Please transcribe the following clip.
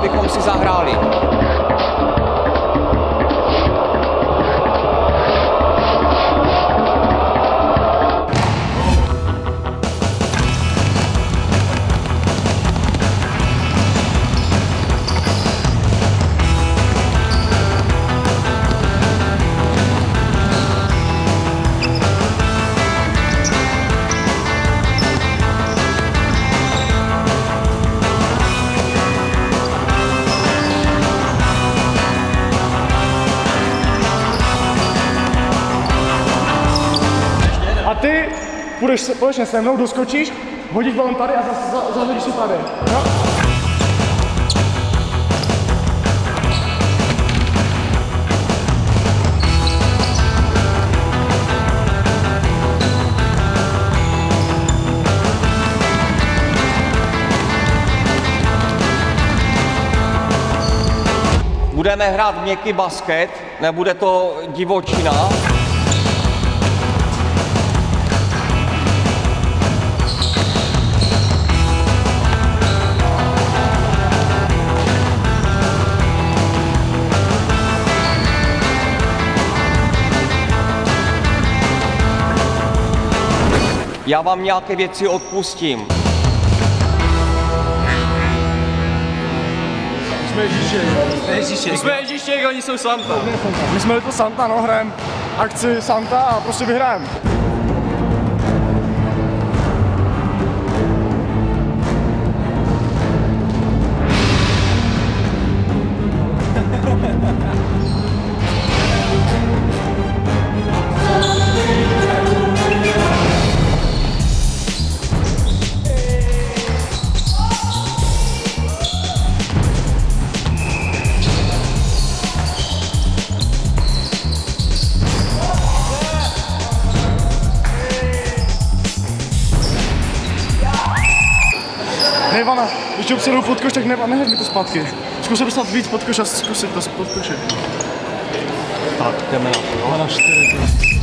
abychom si zahráli. A ty půjdeš společně se mnou, doskočíš, hodíš balon tady a zahodíš si tady. Jo? Budeme hrát měkký basket, nebude to divočina. Já vám nějaké věci odpustím. My jsme Ježíšek, oni jsou Santa. My jsme Little Santa, no, hrajeme akci Santa a prostě vyhrajeme. Ivana, když obsedou pod koš, tak nehrď mi to zpátky. Zkus se dostat víc pod koš a zkusit to pod koše. Tak, jdeme na to. Na 4.